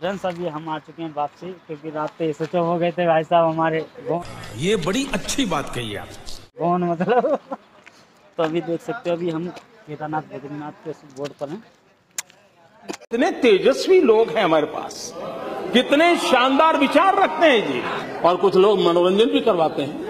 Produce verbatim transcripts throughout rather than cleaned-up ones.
Friends अभी हम आ चुके हैं वापसी, क्योंकि रात पे स्विच ऑफ हो गए थे भाई साहब हमारे। ये बड़ी अच्छी बात कही आप। कौन मतलब तो अभी देख सकते हो, अभी हम केदारनाथ बद्रीनाथ के बोर्ड पर हैं। कितने तेजस्वी लोग हैं हमारे पास, कितने शानदार विचार रखते हैं जी। और कुछ लोग मनोरंजन भी करवाते हैं।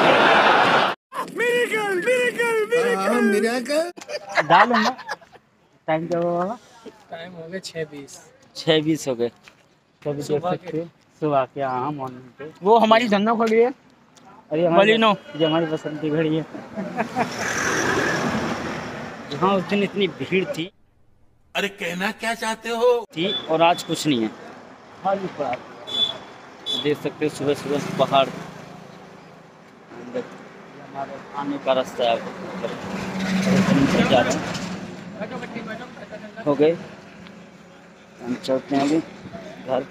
Miracle, miracle, miracle, miracle. डालूंगा। टाइम क्या हुआ बाबा? टाइम हो गया छह बीस। छः बीस हो गए। तो अभी देख सकते हो सुबह के, हाँ मॉर्निंग पे। वो हमारी धंधा खड़ी है। अरे हमारी बलिनो। ये हमारी बसंत की घड़ी है। यहाँ उस दिन इतनी भीड़ थी अरे कहना क्या चाहते हो? थी और आज कुछ नहीं है, खाली पड़ा। देख सकते हो सुबह सुबह पहाड़, हमारे आने का रास्ता है। मतलब जा रहे हैं, हो गए हम चलते हैं अभी घर।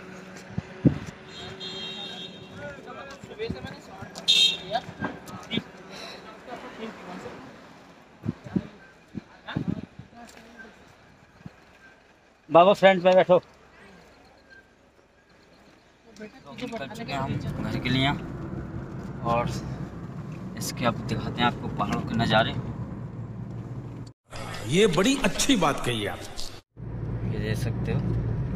बाबा फ्रेंड पे बैठो। तो कर चुके हैं हम घर के लिए, और इसके अब दिखाते हैं आपको पहाड़ों के नज़ारे। ये बड़ी अच्छी बात कही आप। ये देख सकते हो,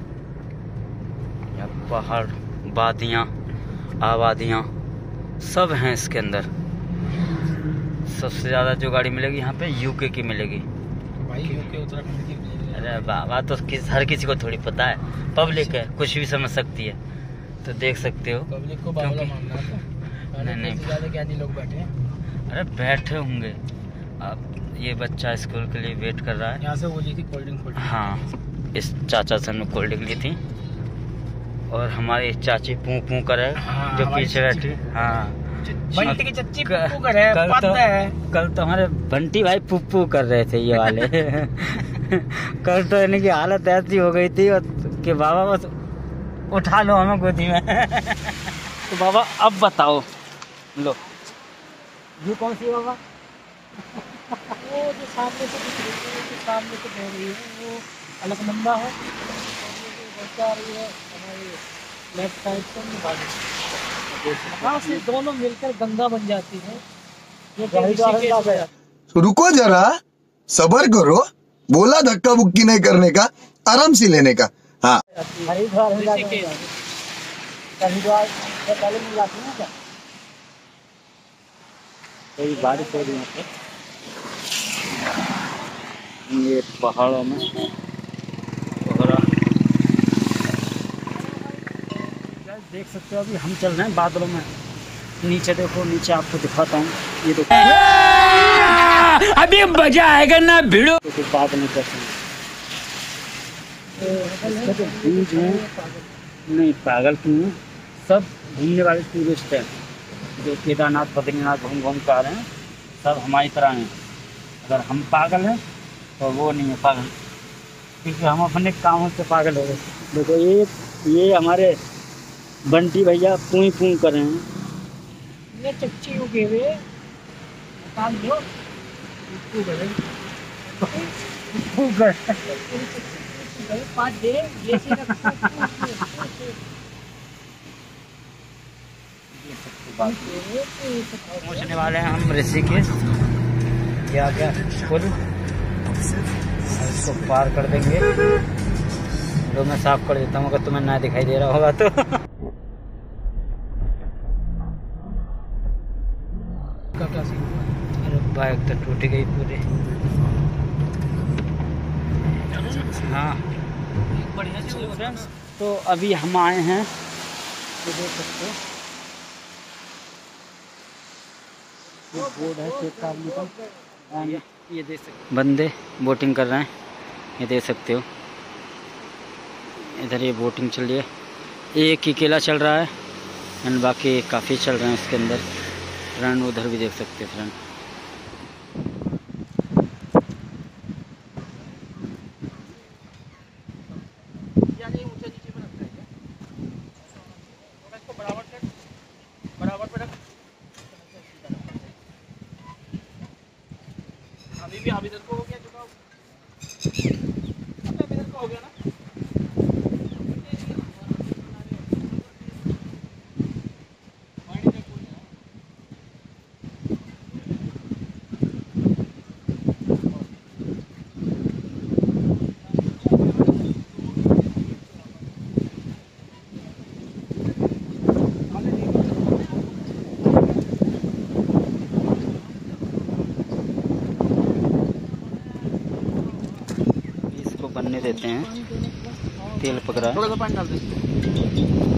या पहाड़, वादियाँ, आबादियाँ सब हैं इसके अंदर। सबसे ज़्यादा जो गाड़ी मिलेगी यहाँ पे यूके की मिलेगी। भाई यूके उत्तराखंड की मिलेगी। अरे बाबा, तो किस हर किसी को थोड़ी पता है, पब्लिक है, कुछ भी समझ सकती है। तो देख सकते हो पब्लिक को बावला मानना है। नहीं नहीं ज़्यादा ज्ञानी लोग बैठे हैं। अरे बैठे होंगे। अब ये बच्चा स्कूल के लिए वेट कर रहा है। यहाँ से वो ली थी कोल्ड ड्रिंक। हाँ, इस चाचा से हमने कोल्ड ड्रिंक ली थी, और हमारी चाची पू पू करे हाँ, जो पीछे बैठी। हाँ, बंटी की चच्ची क- पुप्पू कर है, कल पत तो है। कल तो हमारे बंटी भाई पुप्पू कर रहे थे ये वाले। कल तो इनकी हालत ऐसी हो गई थी कि बाबा बस उठा लो हमें गोदी में। तो बाबा अब बताओ, लो ये कौन सी है बाबा? वो जो सामने से दिख रही है, जो सामने से बह रही है, वो अलकनंदा है। बच्चा आ रही है हमारी लेफ्ट साइड से, वहाँ से दोनों मिलकर गंगा बन जाती है। ये ऋषिकेश है। रुको जरा, सबर करो। बोला धक्का बुक्की नहीं करने का, आराम से लेने का। हाँ, हरिद्वार में जाके ऋषिकेश। हरिद्वार से पहले मिल जाती है क्या? कोई बारिश हो रही है ये पहाड़ों में वगैरह। देख सकते हो अभी हम चल रहे हैं बादलों में। नीचे देखो, नीचे आपको दिखाता हूँ, ये देखो अभी मजा आएगा ना भिड़ो। तो बात नहीं करते हैं। इसका जो बीज है, नहीं पागल क्यों है, सब घूमने वाले टूरिस्ट हैं जो केदारनाथ बद्रीनाथ घूम घूम कर आ रहे हैं, सब हमारी तरह हैं। अगर हम पागल हैं तो वो नहीं है पागल, क्योंकि हम अपने कामों से पागल हो गए। देखो ये ये हमारे बंटी भैया पूई पूई कर रहे हैं। ये चच्ची उगे हुए काम दो पाँच दे ये पहुँचने वाले हैं हम ऋषिकेश। क्या क्या पुल इसको पार कर देंगे। तो मैं साफ कर देता हूँ अगर तुम्हें ना दिखाई दे रहा होगा तो। अरे बाइक तो टूट गई पूरी। हाँ फ्रेंड्स, तो अभी हम आए हैं, तो देख सकते हो ये बोर्ड है चेतावनी का। ये देख सकते बंदे बोटिंग कर रहे हैं, ये देख सकते हो। इधर ये बोटिंग चल रही है, एक ही केला चल रहा है एंड बाकी काफ़ी चल रहे हैं इसके अंदर। फ्रेंड उधर भी देख सकते हैं फ्रेंड। अभी भी आप इधर को हो गया चुका, अब इधर को हो गया ना। देते हैं। पानी देने के बाद और तेल पक रहा है। थोड़ा सा पानी डाल दे।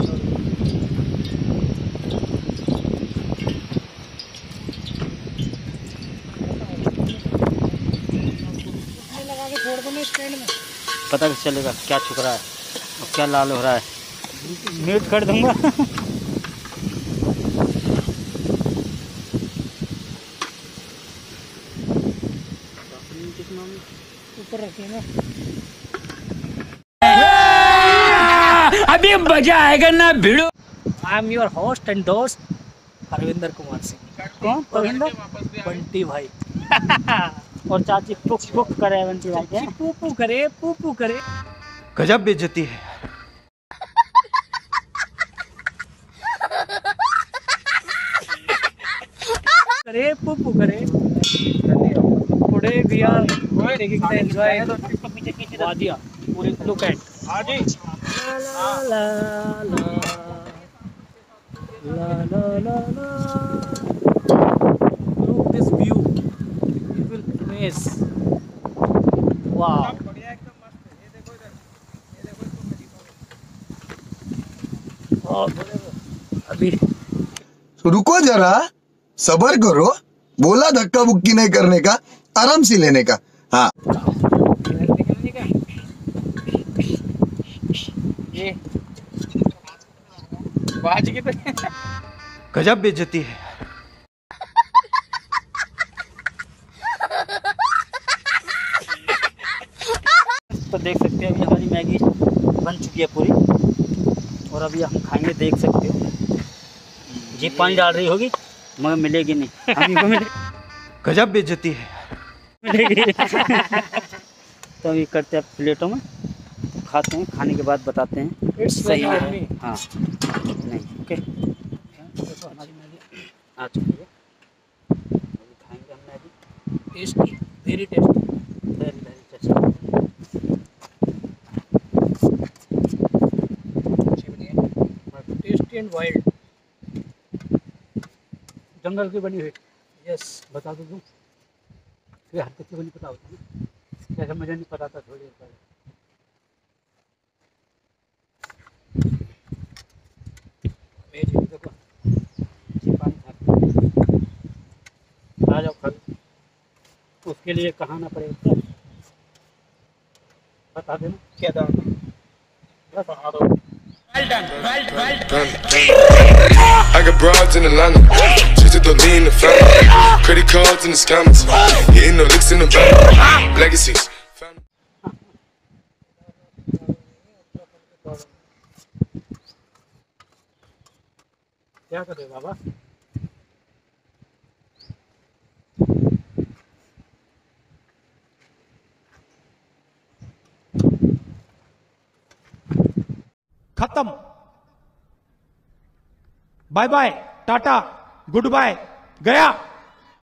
उसमें लगा के छोड़ दो ना स्टैंड में। पता कैसे चलेगा क्या छुक रहा है और क्या लाल हो रहा है? म्यूट कर दूंगा। ऊपर रखिए ना। अभी मजा आएगा ना भिड़ो। I am your host and दोस्त हरविंदर कुमार सिंह। कौन परविंदर? बंटी भाई। और चाची पुक पुक करे बंटी भाई के। पूपू करे पूपू करे गजब बेइज्जती है। करे पूपू करे। Today we are taking the enjoy वादिया। पूरी लुक एट हाँ जी। ला ला ला ला ला ला ला। Look this view. You will amaze. Wow. और अभी रुको जरा, सबर करो। बोला धक्का बुक्की नहीं करने का, आराम से लेने का। हाँ ये बाज की तो गजब बेइज्जती है। तो देख सकते हैं अभी हमारी मैगी बन चुकी है पूरी और अभी हम खाएंगे। देख सकते हो जी पानी डाल रही होगी मगर मिलेगी नहीं। हम को मिले गजब बेइज्जती है। मिलेगी। तो अभी करते हैं प्लेटों में, खाते हैं, खाने के बाद बताते हैं It's सही very है। yummy. हाँ नहीं ओके हमारी मैगी आ चुकी है। अभी खाएंगे हम Maggi. Tasty very tasty very very tasty. Tasty and wild. जंगल की बनी हुई। यस बता दो तुम। फिर हर किसी को नहीं पता होता ना, जैसे मुझे नहीं पता था थोड़ी देर पहले। Amazing, देखो जी पानी खा के। आ जाओ खा लो। उसके लिए कहाना पड़ेगा बता देना क्या दाम। बस आ दो। I got broads in Atlanta, just to lean in the family. Credit cards in the scammers, hitting no licks in the bank. Legacies. क्या करे बाबा। खत्म। Bye bye, tata, good bye, गया।